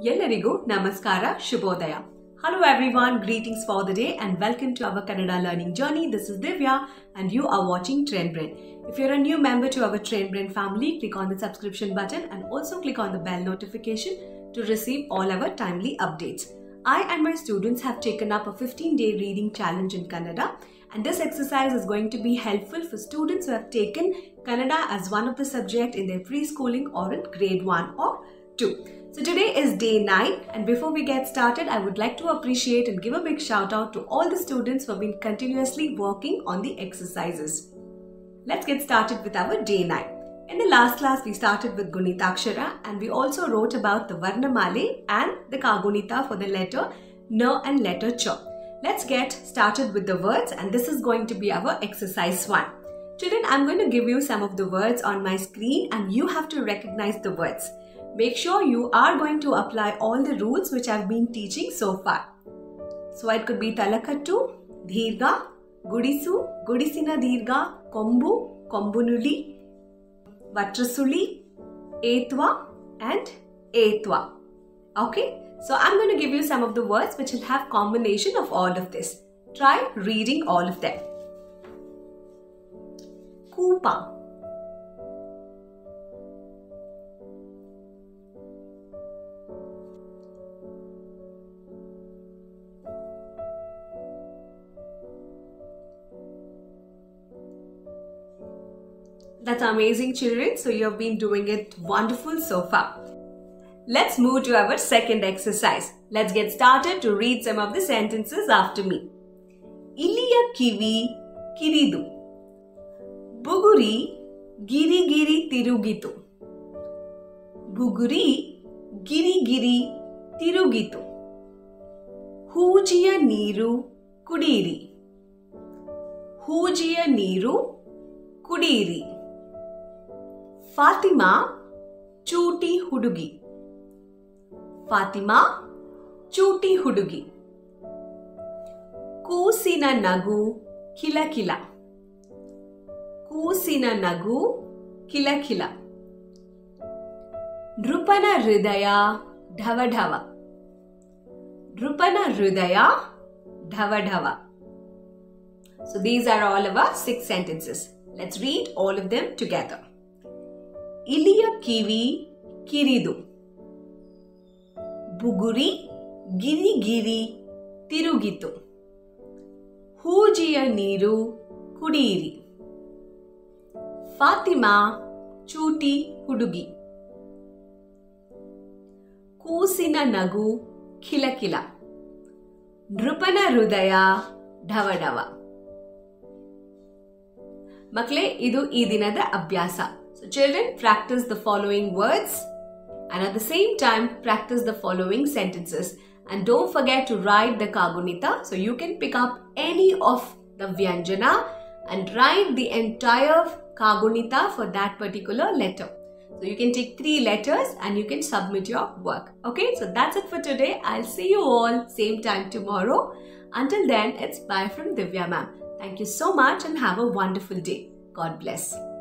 Ellarigu Namaskara Shubhodaya. Hello everyone, greetings for the day and welcome to our Kannada learning journey. This is Divya and you are watching Trend Brain. If you're a new member to our Trend Brain family, click on the subscription button and also click on the bell notification to receive all our timely updates. I and my students have taken up a 15-day reading challenge in Kannada, and this exercise is going to be helpful for students who have taken Kannada as one of the subjects in their preschooling or in grade 1 or 2. So today is day 9, and before we get started, I would like to appreciate and give a big shout out to all the students who have been continuously working on the exercises. Let's get started with our day 9. In the last class, we started with Gunitakshara and we also wrote about the Varnamale and the Kagunita for the letter N and letter Ch. Let's get started with the words, and this is going to be our exercise 1. Children, I'm going to give you some of the words on my screen and you have to recognize the words. Make sure you are going to apply all the rules which I've been teaching so far. So it could be Talakattu, Dheerga, Gudisu, Gudisina Dheerga, Kombu, Kombunuli, Vatrasuli, Etwa and Etwa. Okay, so I'm going to give you some of the words which will have combination of all of this. Try reading all of them. Kupa, That's amazing, children. So you have been doing it wonderful so far. Let's move to our second exercise. Let's get started to read some of the sentences after me. Iliya kivi kiridu. Buguri giri giri tirugitu. Buguri giri giri tirugitu. Hoojiya neeru kudiri. Hoojiya neeru kudiri. Fatima Chuti Hudugi. Fatima Chuti Hudugi. Kusina Nagu Kila Kila. Kusina Nagu Kila Kila. Drupana Hridaya Dhava Dhava. Drupana Hridaya Dhava Dhava. So these are all of our 6 sentences. Let's read all of them together. Iliya kivi kiridu. Buguri giri giri tirugitu. Hoojiya neeru kudiri. Fatima chuti hudugi. Kusina nagu kila kila. Drupana hridaya dhava dhava. Makle, idu ee dinada abhyasa. So children, practice the following words and at the same time practice the following sentences. And don't forget to write the Kagunita. So you can pick up any of the Vyanjana and write the entire Kagunita for that particular letter. So you can take 3 letters and you can submit your work. Okay, so that's it for today. I'll see you all same time tomorrow. Until then, it's bye from Divya ma'am. Thank you so much and have a wonderful day. God bless.